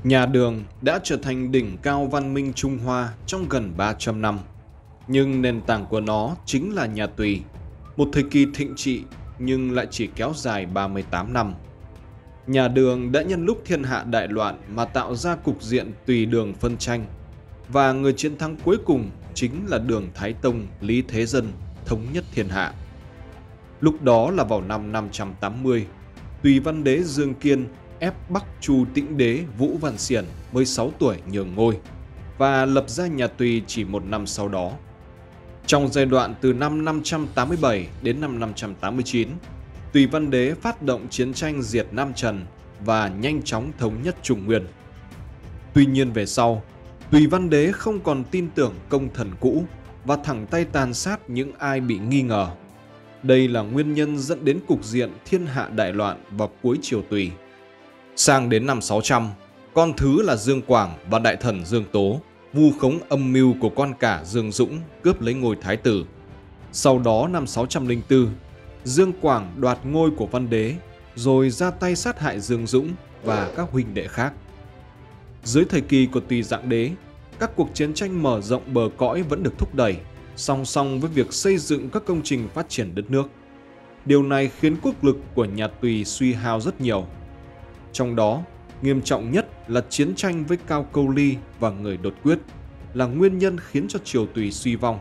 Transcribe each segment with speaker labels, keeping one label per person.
Speaker 1: Nhà Đường đã trở thành đỉnh cao văn minh Trung Hoa trong gần 300 năm, nhưng nền tảng của nó chính là nhà Tùy, một thời kỳ thịnh trị nhưng lại chỉ kéo dài 38 năm. Nhà Đường đã nhân lúc thiên hạ đại loạn mà tạo ra cục diện tùy đường phân tranh, và người chiến thắng cuối cùng chính là Đường Thái Tông Lý Thế Dân thống nhất thiên hạ. Lúc đó là vào năm 580, Tùy Văn Đế Dương Kiên ép Bắc Chu Tĩnh Đế Vũ Văn Xiển 16 tuổi nhường ngôi và lập ra nhà Tùy chỉ một năm sau đó. Trong giai đoạn từ năm 587 đến năm 589, Tùy Văn Đế phát động chiến tranh diệt Nam Trần và nhanh chóng thống nhất Trung Nguyên. Tuy nhiên về sau, Tùy Văn Đế không còn tin tưởng công thần cũ và thẳng tay tàn sát những ai bị nghi ngờ. Đây là nguyên nhân dẫn đến cục diện thiên hạ đại loạn vào cuối triều Tùy. Sang đến năm 600, con thứ là Dương Quảng và đại thần Dương Tố vu khống âm mưu của con cả Dương Dũng cướp lấy ngôi thái tử. Sau đó năm 604, Dương Quảng đoạt ngôi của Văn Đế rồi ra tay sát hại Dương Dũng và các huynh đệ khác. Dưới thời kỳ của Tùy Dạng Đế, các cuộc chiến tranh mở rộng bờ cõi vẫn được thúc đẩy, song song với việc xây dựng các công trình phát triển đất nước. Điều này khiến quốc lực của nhà Tùy suy hao rất nhiều. Trong đó, nghiêm trọng nhất là chiến tranh với Cao Câu Ly và người đột quyết là nguyên nhân khiến cho triều Tùy suy vong.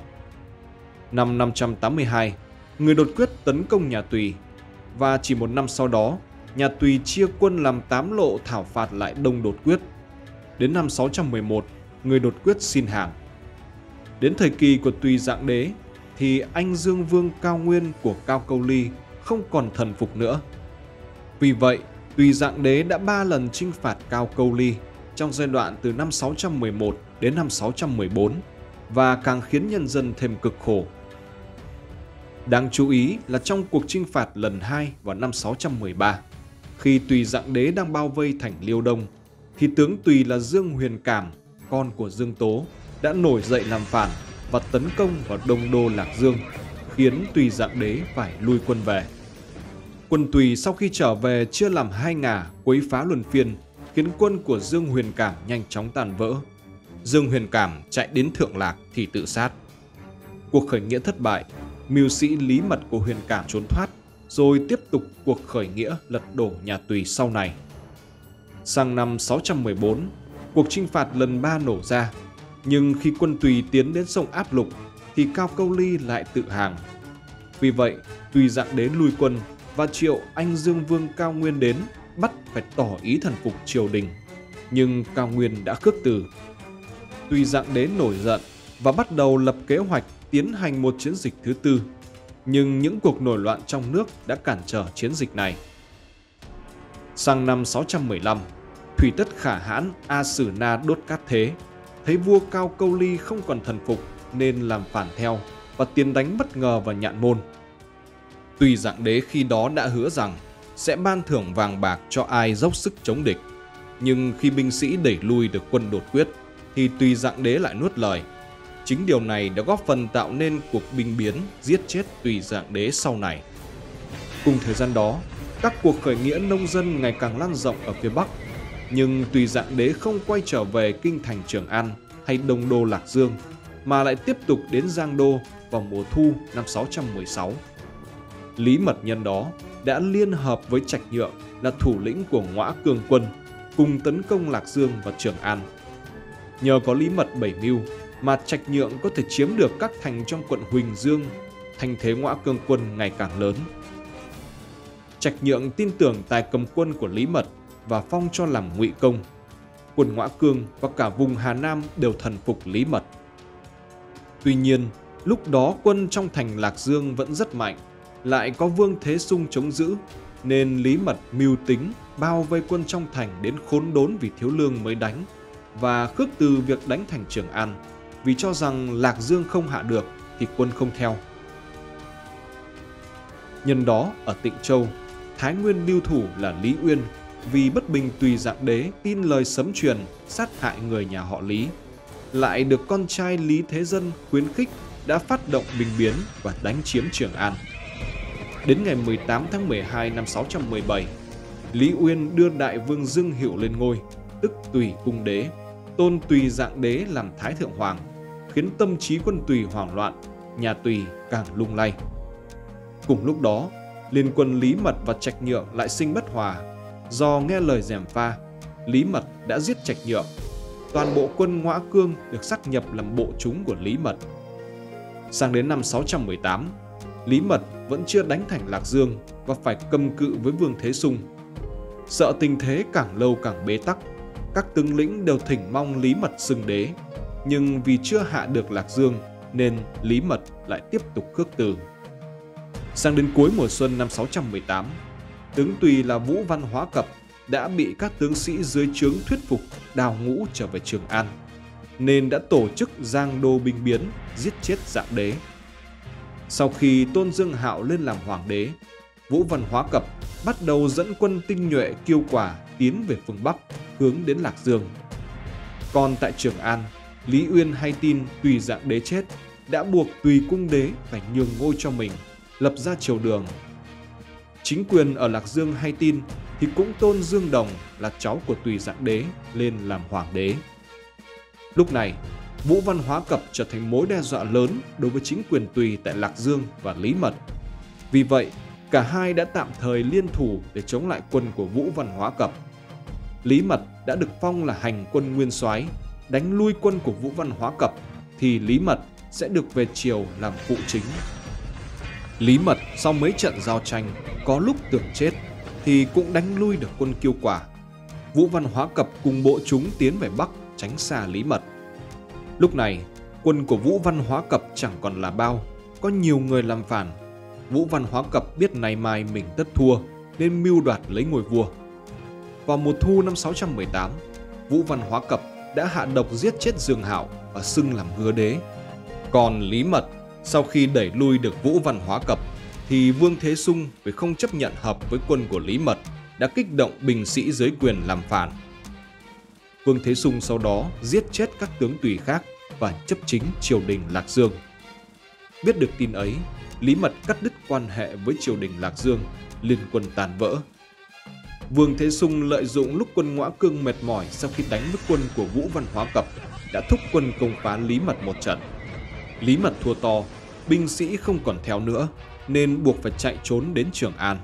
Speaker 1: Năm 582, người đột quyết tấn công nhà Tùy, và chỉ một năm sau đó, nhà Tùy chia quân làm 8 lộ thảo phạt lại đông đột quyết. Đến năm 611, người đột quyết xin hàng. Đến thời kỳ của Tùy Dạng Đế thì anh Dương Vương Cao Nguyên của Cao Câu Ly không còn thần phục nữa. Vì vậy, Tùy Dạng Đế đã 3 lần chinh phạt Cao Câu Ly trong giai đoạn từ năm 611 đến năm 614 và càng khiến nhân dân thêm cực khổ. Đáng chú ý là trong cuộc chinh phạt lần 2 vào năm 613, khi Tùy Dạng Đế đang bao vây thành Liêu Đông, thì tướng Tùy là Dương Huyền Cảm, con của Dương Tố, đã nổi dậy làm phản và tấn công vào Đông đô Lạc Dương, khiến Tùy Dạng Đế phải lui quân về. Quân Tùy sau khi trở về chia làm 2 ngả quấy phá luân phiên, khiến quân của Dương Huyền Cảm nhanh chóng tàn vỡ. Dương Huyền Cảm chạy đến Thượng Lạc thì tự sát. Cuộc khởi nghĩa thất bại, mưu sĩ Lý Mật của Huyền Cảm trốn thoát, rồi tiếp tục cuộc khởi nghĩa lật đổ nhà Tùy sau này. Sang năm 614, cuộc chinh phạt lần 3 nổ ra, nhưng khi quân Tùy tiến đến sông Áp Lục thì Cao Câu Ly lại tự hàng. Vì vậy, Tùy Dạng Đế lui quân và triệu anh Dương Vương Cao Nguyên đến bắt phải tỏ ý thần phục triều đình, nhưng Cao Nguyên đã khước từ. Tùy Dạng Đế nổi giận và bắt đầu lập kế hoạch tiến hành một chiến dịch thứ tư, nhưng những cuộc nổi loạn trong nước đã cản trở chiến dịch này. Sang năm 615, Thủy Tất Khả Hãn A Sử Na Đốt Cát Thế thấy vua Cao Câu Ly không còn thần phục nên làm phản theo và tiến đánh bất ngờ vào Nhạn Môn. Tùy Dạng Đế khi đó đã hứa rằng sẽ ban thưởng vàng bạc cho ai dốc sức chống địch, nhưng khi binh sĩ đẩy lui được quân đột quyết thì Tùy Dạng Đế lại nuốt lời. Chính điều này đã góp phần tạo nên cuộc binh biến giết chết Tùy Dạng Đế sau này. Cùng thời gian đó, các cuộc khởi nghĩa nông dân ngày càng lan rộng ở phía Bắc, nhưng Tùy Dạng Đế không quay trở về kinh thành Trường An hay Đông đô Lạc Dương, mà lại tiếp tục đến Giang Đô vào mùa thu năm 616. Lý Mật nhân đó đã liên hợp với Trạch Nhượng là thủ lĩnh của Ngõa Cương quân cùng tấn công Lạc Dương và Trường An. Nhờ có Lý Mật bảy mưu mà Trạch Nhượng có thể chiếm được các thành trong quận Huỳnh Dương, thành thế Ngõa Cương quân ngày càng lớn. Trạch Nhượng tin tưởng tài cầm quân của Lý Mật và phong cho làm ngụy công. Quân Ngõa Cương và cả vùng Hà Nam đều thần phục Lý Mật. Tuy nhiên, lúc đó quân trong thành Lạc Dương vẫn rất mạnh, lại có Vương Thế Sung chống giữ, nên Lý Mật mưu tính bao vây quân trong thành đến khốn đốn vì thiếu lương mới đánh, và khước từ việc đánh thành Trường An vì cho rằng Lạc Dương không hạ được thì quân không theo. Nhân đó ở Tịnh Châu, Thái Nguyên lưu thủ là Lý Uyên vì bất bình Tùy Dạng Đế tin lời sấm truyền sát hại người nhà họ Lý, lại được con trai Lý Thế Dân khuyến khích đã phát động binh biến và đánh chiếm Trường An. Đến ngày 18 tháng 12 năm 617, Lý Uyên đưa đại vương Dương Hiệu lên ngôi tức Tùy Cung Đế, tôn Tùy Dạng Đế làm Thái Thượng Hoàng, khiến tâm trí quân Tùy hoảng loạn, nhà Tùy càng lung lay. Cùng lúc đó, liên quân Lý Mật và Trạch Nhượng lại sinh bất hòa. Do nghe lời gièm pha, Lý Mật đã giết Trạch Nhượng. Toàn bộ quân Ngõa Cương được sáp nhập làm bộ chúng của Lý Mật. Sang đến năm 618, Lý Mật vẫn chưa đánh thành Lạc Dương và phải cầm cự với Vương Thế Sung. Sợ tình thế càng lâu càng bế tắc, các tướng lĩnh đều thỉnh mong Lý Mật xưng đế, nhưng vì chưa hạ được Lạc Dương nên Lý Mật lại tiếp tục khước từ. Sang đến cuối mùa xuân năm 618, tướng Tùy là Vũ Văn Hóa Cập đã bị các tướng sĩ dưới trướng thuyết phục đào ngũ trở về Trường An, nên đã tổ chức giang đô binh biến, giết chết Dạng Đế. Sau khi Tôn Dương Hạo lên làm hoàng đế, Vũ Văn Hóa Cập bắt đầu dẫn quân tinh nhuệ kiêu quả tiến về phương Bắc, hướng đến Lạc Dương. Còn tại Trường An, Lý Uyên hay tin Tùy Dạng Đế chết, đã buộc Tùy Cung Đế phải nhường ngôi cho mình, lập ra triều Đường. Chính quyền ở Lạc Dương hay tin thì cũng tôn Dương Đồng là cháu của Tùy Dạng Đế lên làm hoàng đế. Lúc này, Vũ Văn Hóa Cập trở thành mối đe dọa lớn đối với chính quyền Tùy tại Lạc Dương và Lý Mật. Vì vậy, cả hai đã tạm thời liên thủ để chống lại quân của Vũ Văn Hóa Cập. Lý Mật đã được phong là hành quân nguyên soái, đánh lui quân của Vũ Văn Hóa Cập thì Lý Mật sẽ được về triều làm phụ chính. Lý Mật sau mấy trận giao tranh có lúc tưởng chết thì cũng đánh lui được quân kiêu quả. Vũ Văn Hóa Cập cùng bộ chúng tiến về Bắc tránh xa Lý Mật. Lúc này, quân của Vũ Văn Hóa Cập chẳng còn là bao, có nhiều người làm phản. Vũ Văn Hóa Cập biết nay mai mình tất thua nên mưu đoạt lấy ngôi vua. Vào mùa thu năm 618, Vũ Văn Hóa Cập đã hạ độc giết chết Dương Hạo và xưng làm hứa đế. Còn Lý Mật sau khi đẩy lui được Vũ Văn Hóa Cập thì Vương Thế Sung vì không chấp nhận hợp với quân của Lý Mật đã kích động binh sĩ dưới quyền làm phản. Vương Thế Sung sau đó giết chết các tướng Tùy khác và chấp chính triều đình Lạc Dương. Biết được tin ấy, Lý Mật cắt đứt quan hệ với triều đình Lạc Dương, liên quân tàn vỡ. Vương Thế Sung lợi dụng lúc quân Ngõa Cương mệt mỏi sau khi đánh với quân của Vũ Văn Hóa Cập đã thúc quân công phá Lý Mật một trận. Lý Mật thua to, binh sĩ không còn theo nữa nên buộc phải chạy trốn đến Trường An.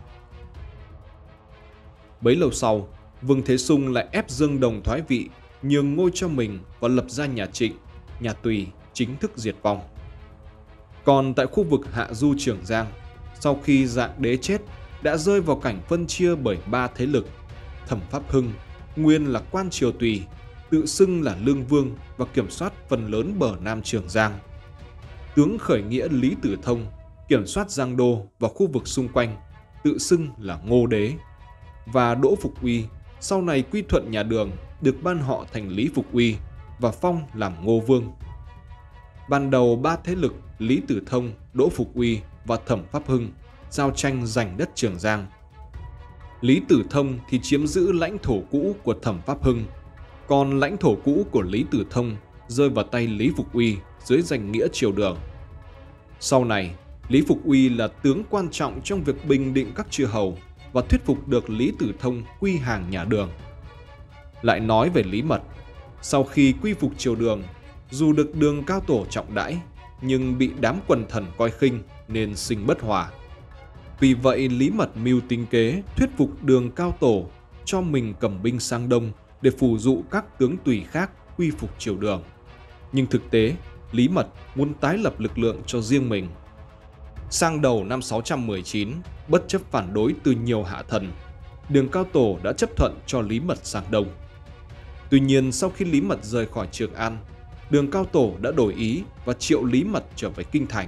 Speaker 1: Bấy lâu sau, Vương Thế Sung lại ép Dương Đồng thoái vị, nhường ngôi cho mình và lập ra nhà Trịnh, nhà Tùy chính thức diệt vong. Còn tại khu vực hạ du Trường Giang, sau khi Dạng Đế chết, đã rơi vào cảnh phân chia bởi ba thế lực. Thẩm Pháp Hưng, nguyên là quan triều Tùy, tự xưng là Lương Vương và kiểm soát phần lớn bờ Nam Trường Giang. Tướng khởi nghĩa Lý Tử Thông, kiểm soát Giang Đô và khu vực xung quanh, tự xưng là Ngô Đế. Và Đỗ Phục Uy, sau này quy thuận nhà Đường, được ban họ thành Lý Phục Uy và phong làm Ngô Vương. Ban đầu ba thế lực Lý Tử Thông, Đỗ Phục Uy và Thẩm Pháp Hưng giao tranh giành đất Trường Giang. Lý Tử Thông thì chiếm giữ lãnh thổ cũ của Thẩm Pháp Hưng, còn lãnh thổ cũ của Lý Tử Thông rơi vào tay Lý Phục Uy dưới danh nghĩa triều Đường. Sau này, Lý Phục Uy là tướng quan trọng trong việc bình định các chư hầu và thuyết phục được Lý Tử Thông quy hàng nhà Đường. Lại nói về Lý Mật, sau khi quy phục triều Đường, dù được Đường Cao Tổ trọng đãi, nhưng bị đám quần thần coi khinh nên sinh bất hòa. Vì vậy Lý Mật mưu tính kế thuyết phục Đường Cao Tổ cho mình cầm binh sang Đông để phù dụ các tướng Tùy khác quy phục triều Đường. Nhưng thực tế, Lý Mật muốn tái lập lực lượng cho riêng mình. Sang đầu năm 619, bất chấp phản đối từ nhiều hạ thần, Đường Cao Tổ đã chấp thuận cho Lý Mật sang Đông. Tuy nhiên sau khi Lý Mật rời khỏi Trường An, Đường Cao Tổ đã đổi ý và triệu Lý Mật trở về Kinh Thành.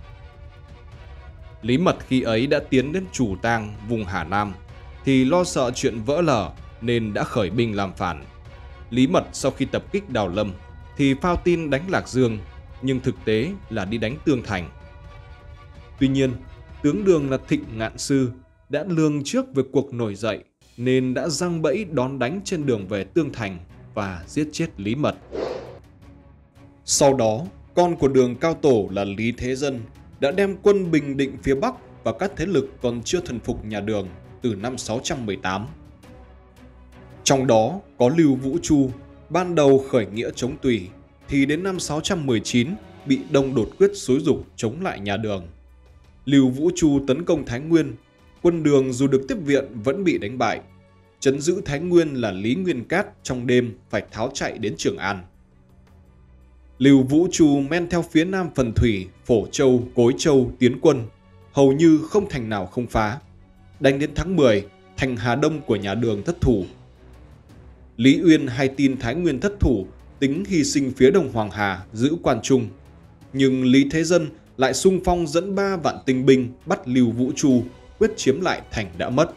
Speaker 1: Lý Mật khi ấy đã tiến đến Trù Tang, vùng Hà Nam, thì lo sợ chuyện vỡ lở nên đã khởi binh làm phản. Lý Mật sau khi tập kích Đào Lâm thì phao tin đánh Lạc Dương, nhưng thực tế là đi đánh Tương Thành. Tuy nhiên, tướng Đường là Thịnh Ngạn Sư đã lường trước về cuộc nổi dậy nên đã giăng bẫy đón đánh trên đường về Tương Thành và giết chết Lý Mật. Sau đó, con của Đường Cao Tổ là Lý Thế Dân đã đem quân bình định phía Bắc và các thế lực còn chưa thần phục nhà Đường từ năm 618. Trong đó có Lưu Vũ Chu, ban đầu khởi nghĩa chống Tùy, thì đến năm 619 bị Đông đột quyết xúi giục chống lại nhà Đường. Lưu Vũ Chu tấn công Thái Nguyên, quân Đường dù được tiếp viện vẫn bị đánh bại. Trấn giữ Thái Nguyên là Lý Nguyên Cát trong đêm phải tháo chạy đến Trường An. Lưu Vũ Chu men theo phía nam phần thủy, Phổ Châu, Cối Châu tiến quân, hầu như không thành nào không phá. Đánh đến tháng 10, thành Hà Đông của nhà Đường thất thủ. Lý Uyên hay tin Thái Nguyên thất thủ, tính hy sinh phía đông Hoàng Hà giữ quan trung. Nhưng Lý Thế Dân lại xung phong dẫn 3 vạn tinh binh bắt Lưu Vũ Chu, quyết chiếm lại thành đã mất.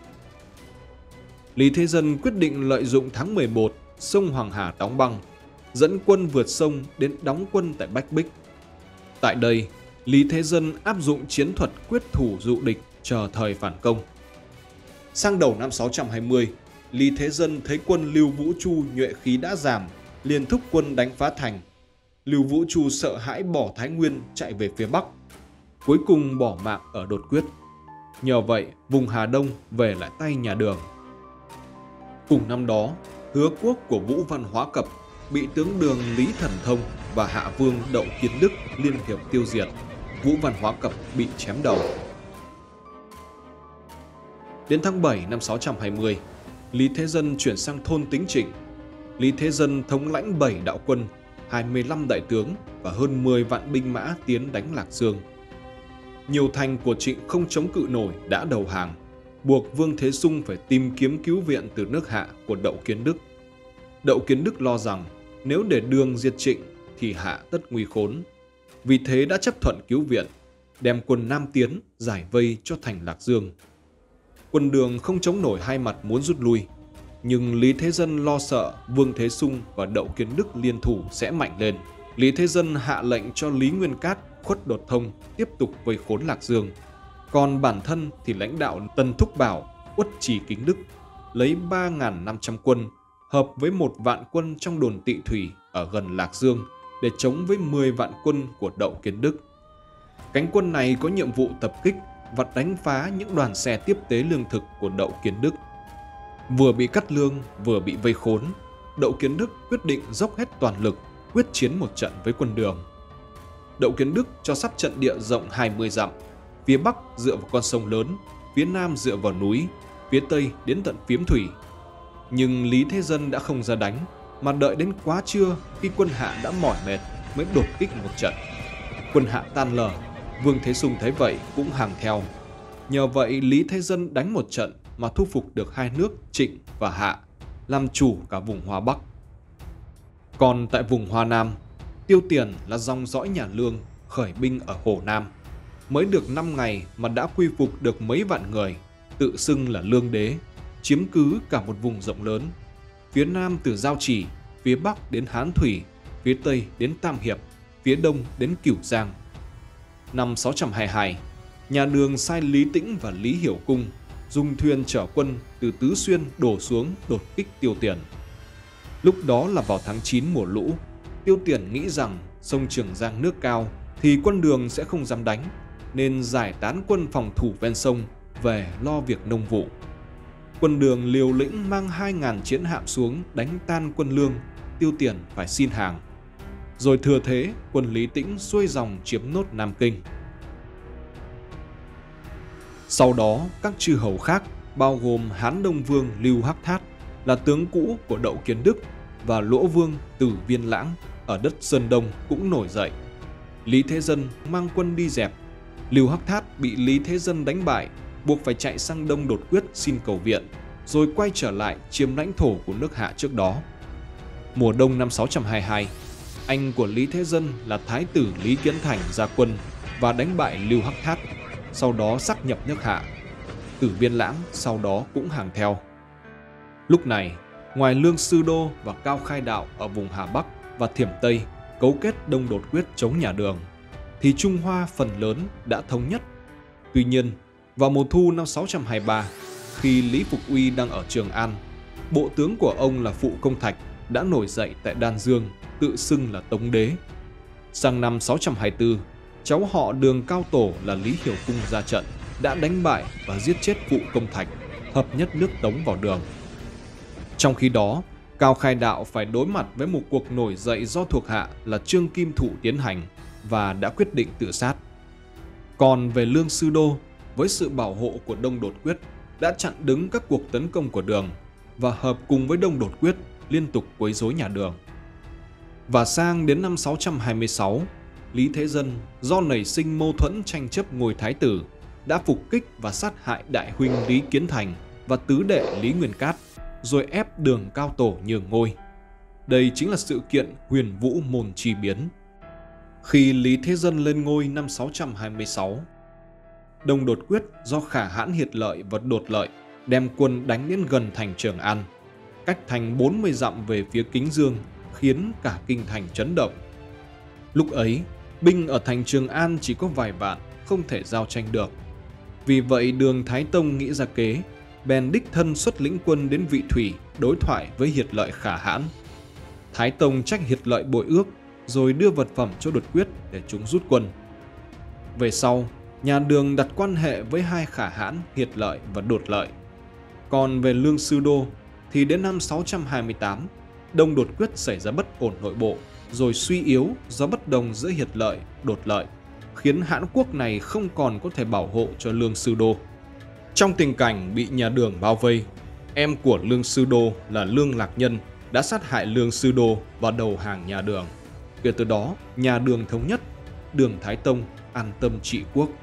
Speaker 1: Lý Thế Dân quyết định lợi dụng tháng 11, sông Hoàng Hà đóng băng, dẫn quân vượt sông đến đóng quân tại Bách Bích. Tại đây, Lý Thế Dân áp dụng chiến thuật quyết thủ dụ địch chờ thời phản công. Sang đầu năm 620, Lý Thế Dân thấy quân Lưu Vũ Chu nhuệ khí đã giảm, liền thúc quân đánh phá thành. Lưu Vũ Chu sợ hãi bỏ Thái Nguyên chạy về phía Bắc, cuối cùng bỏ mạng ở đột quyết. Nhờ vậy, vùng Hà Đông về lại tay nhà Đường. Cùng năm đó, Hứa quốc của Vũ Văn Hóa Cập bị tướng Đường Lý Thần Thông và Hạ Vương Đậu Kiến Đức liên hiệp tiêu diệt. Vũ Văn Hóa Cập bị chém đầu. Đến tháng 7 năm 620, Lý Thế Dân chuyển sang thôn Tính Trịnh. Lý Thế Dân thống lãnh 7 đạo quân, 25 đại tướng và hơn 10 vạn binh mã tiến đánh Lạc Dương. Nhiều thành của Trịnh không chống cự nổi đã đầu hàng, buộc Vương Thế Sung phải tìm kiếm cứu viện từ nước Hạ của Đậu Kiến Đức. Đậu Kiến Đức lo rằng nếu để Đường diệt Trịnh thì Hạ tất nguy khốn. Vì thế đã chấp thuận cứu viện, đem quân Nam tiến giải vây cho thành Lạc Dương. Quân Đường không chống nổi hai mặt muốn rút lui, nhưng Lý Thế Dân lo sợ Vương Thế Sung và Đậu Kiến Đức liên thủ sẽ mạnh lên. Lý Thế Dân hạ lệnh cho Lý Nguyên Cát, Khuất Đột Thông tiếp tục vây khốn Lạc Dương. Còn bản thân thì lãnh đạo Tần Thúc Bảo, Uất Trì Kính Đức lấy 3.500 quân hợp với 1 vạn quân trong đồn Tị Thủy ở gần Lạc Dương để chống với 10 vạn quân của Đậu Kiến Đức. Cánh quân này có nhiệm vụ tập kích và đánh phá những đoàn xe tiếp tế lương thực của Đậu Kiến Đức. Vừa bị cắt lương, vừa bị vây khốn, Đậu Kiến Đức quyết định dốc hết toàn lực quyết chiến một trận với quân Đường. Đậu Kiến Đức cho sắp trận địa rộng 20 dặm, phía Bắc dựa vào con sông lớn, phía Nam dựa vào núi, phía Tây đến tận Phiếm Thủy. Nhưng Lý Thế Dân đã không ra đánh, mà đợi đến quá trưa khi quân Hạ đã mỏi mệt mới đột kích một trận. Quân Hạ tan lờ, Vương Thế Sung thấy vậy cũng hàng theo. Nhờ vậy Lý Thế Dân đánh một trận mà thu phục được hai nước Trịnh và Hạ, làm chủ cả vùng Hoa Bắc. Còn tại vùng Hoa Nam, Tiêu Tiền là dòng dõi nhà Lương khởi binh ở Hồ Nam. Mới được 5 ngày mà đã quy phục được mấy vạn người, tự xưng là Lương Đế, chiếm cứ cả một vùng rộng lớn. Phía Nam từ Giao Chỉ, phía Bắc đến Hán Thủy, phía Tây đến Tam Hiệp, phía Đông đến Cửu Giang. Năm 622, nhà Đường sai Lý Tĩnh và Lý Hiểu Cung dùng thuyền chở quân từ Tứ Xuyên đổ xuống đột kích Tiêu Tiền. Lúc đó là vào tháng 9 mùa lũ, Tiêu Tiền nghĩ rằng sông Trường Giang nước cao thì quân Đường sẽ không dám đánh, nên giải tán quân phòng thủ ven sông về lo việc nông vụ. Quân Đường liều lĩnh mang 2.000 chiến hạm xuống đánh tan quân Lương, Tiêu Tiền phải xin hàng. Rồi thừa thế quân Lý Tĩnh xuôi dòng chiếm nốt Nam Kinh. Sau đó các chư hầu khác bao gồm Hán Đông Vương Lưu Hắc Thát là tướng cũ của Đậu Kiến Đức và Lỗ Vương Tử Viên Lãng ở đất Sơn Đông cũng nổi dậy. Lý Thế Dân mang quân đi dẹp. Lưu Hắc Thát bị Lý Thế Dân đánh bại, buộc phải chạy sang Đông Đột Quyết xin cầu viện, rồi quay trở lại chiếm lãnh thổ của nước Hạ trước đó. Mùa đông năm 622, anh của Lý Thế Dân là Thái tử Lý Kiến Thành ra quân và đánh bại Lưu Hắc Thát, sau đó sáp nhập nước Hạ. Tử Viên Lãng sau đó cũng hàng theo. Lúc này, ngoài Lương Sư Đô và Cao Khai Đạo ở vùng Hà Bắc và Thiểm Tây cấu kết Đông Đột Quyết chống nhà Đường, thì Trung Hoa phần lớn đã thống nhất. Tuy nhiên, vào mùa thu năm 623, khi Lý Phục Uy đang ở Trường An, bộ tướng của ông là Phụ Công Thạch đã nổi dậy tại Đan Dương, tự xưng là Tống Đế. Sang năm 624, cháu họ Đường Cao Tổ là Lý Hiểu Cung ra trận, đã đánh bại và giết chết Phụ Công Thạch, hợp nhất nước Tống vào Đường. Trong khi đó, Cao Khai Đạo phải đối mặt với một cuộc nổi dậy do thuộc hạ là Trương Kim Thụ tiến hành và đã quyết định tự sát. Còn về Lương Sư Đô, với sự bảo hộ của Đông Đột Quyết, đã chặn đứng các cuộc tấn công của Đường và hợp cùng với Đông Đột Quyết liên tục quấy rối nhà Đường. Và sang đến năm 626, Lý Thế Dân do nảy sinh mâu thuẫn tranh chấp ngôi thái tử đã phục kích và sát hại đại huynh Lý Kiến Thành và tứ đệ Lý Nguyên Cát, rồi ép Đường Cao Tổ nhường ngôi. Đây chính là sự kiện Huyền Vũ Môn Chi Biến. Khi Lý Thế Dân lên ngôi năm 626, Đông Đột Quyết do Khả Hãn Hiệt Lợi và Đột Lợi đem quân đánh đến gần thành Trường An, cách thành 40 dặm về phía Kính Dương, khiến cả kinh thành chấn động. Lúc ấy, binh ở thành Trường An chỉ có vài vạn, không thể giao tranh được. Vì vậy Đường Thái Tông nghĩ ra kế, bèn đích thân xuất lĩnh quân đến Vị Thủy đối thoại với Hiệt Lợi Khả Hãn. Thái Tông trách Hiệt Lợi bội ước, rồi đưa vật phẩm cho Đột Quyết để chúng rút quân. Về sau, nhà Đường đặt quan hệ với hai Khả Hãn, Hiệt Lợi và Đột Lợi. Còn về Lương Sư Đô, thì đến năm 628, Đông Đột Quyết xảy ra bất ổn nội bộ, rồi suy yếu do bất đồng giữa Hiệt Lợi, Đột Lợi, khiến Hãn quốc này không còn có thể bảo hộ cho Lương Sư Đô. Trong tình cảnh bị nhà Đường bao vây, em của Lương Sư Đô là Lương Lạc Nhân đã sát hại Lương Sư Đô và đầu hàng nhà Đường. Kể từ đó, nhà Đường thống nhất, Đường Thái Tông an tâm trị quốc.